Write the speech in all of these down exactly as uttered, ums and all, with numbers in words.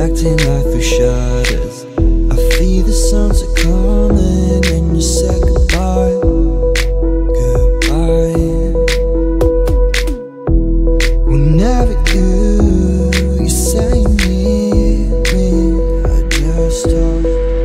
reflecting light through shutters. I feel the sunset coming and you said goodbye, goodbye. Whenever you, you say you need me, I just stop.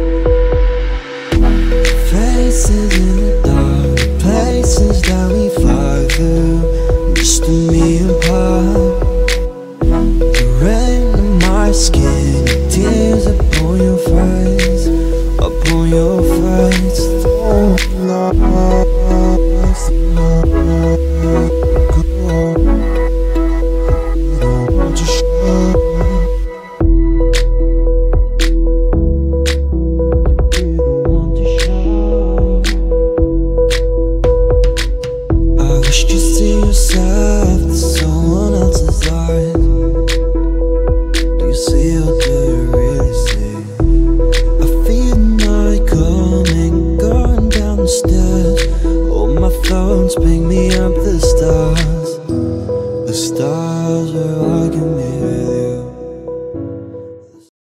Faces in the dark, places that we fly through, just a me and pop. The rain in my skin, tears upon your face, upon your face. Don't lost, lost, go. Don't want to show. You don't want to show. I wish you see yourself in someone else's eyes. Do you see or do you really see? I feel the night coming, going down the stairs. All my phones ping me up the stars.